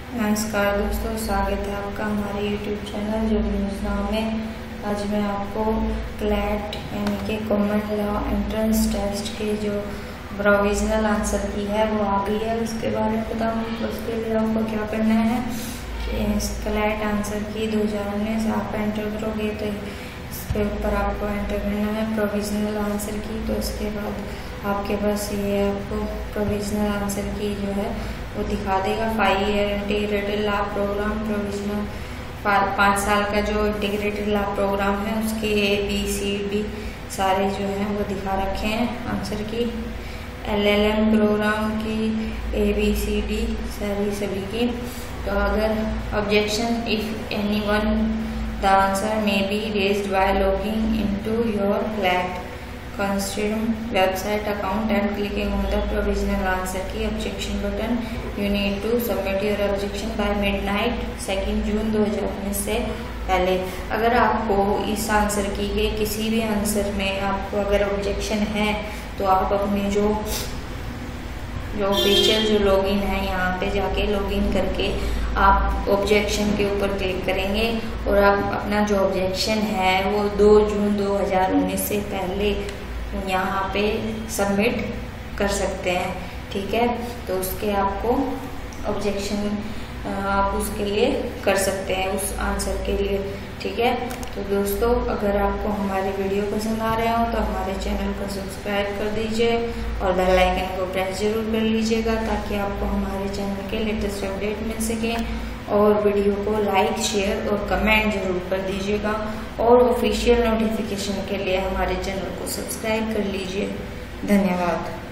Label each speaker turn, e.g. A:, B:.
A: नमस्कार दोस्तों, स्वागत है आपका हमारे YouTube चैनल जो न्यूज़ नाउ में। आज मैं आपको क्लैट यानी कि कॉमन लॉ एंट्रेंस टेस्ट के जो प्रोविजनल आंसर की है वो आ गई है, उसके बारे में बताऊँगी। उसके लिए आपको क्या करना है कि क्लैट आंसर की 2019 आप एंटर करोगे तो इसके ऊपर आपको एंटर करना है प्रोविजनल आंसर की। तो उसके बाद आपके पास ये आपको प्रोविजनल आंसर की जो है वो दिखा देगा। 5 year integrated law program provisional 5 साल का जो इंटीग्रेटेड लॉ प्रोग्राम है उसके ABCD सारे जो हैं वो दिखा रखे हैं आंसर की। LLM प्रोग्राम की ABCD सभी की। तो अगर objection if any on the answer may be raised by logging into your CLAT Consume website account and clicking on the provisional answer key objection button. You need to submit your objection by midnight 2 June 2019 से पहले। अगर आपको इस answer की के किसी भी answer में आपको अगर ऑब्जेक्शन है तो आप अपने जो ऑफिशियल जो लॉगिन है यहाँ पे जाके लॉगिन करके आप ऑब्जेक्शन के ऊपर क्लिक करेंगे और आप अपना जो ऑब्जेक्शन है वो 2 जून 2019 से पहले यहाँ पे सबमिट कर सकते हैं। ठीक है, तो उसके आपको ऑब्जेक्शन आप उसके लिए कर सकते हैं उस आंसर के लिए। ठीक है, तो दोस्तों अगर आपको हमारे वीडियो पसंद आ रहे हो तो हमारे चैनल को सब्सक्राइब कर दीजिए और बेल आइकन को प्रेस जरूर कर लीजिएगा ताकि आपको हमारे चैनल के लेटेस्ट अपडेट मिल सके। और वीडियो को लाइक, शेयर और कमेंट जरूर कर दीजिएगा और ऑफिशियल नोटिफिकेशन के लिए हमारे चैनल को सब्सक्राइब कर लीजिए। धन्यवाद।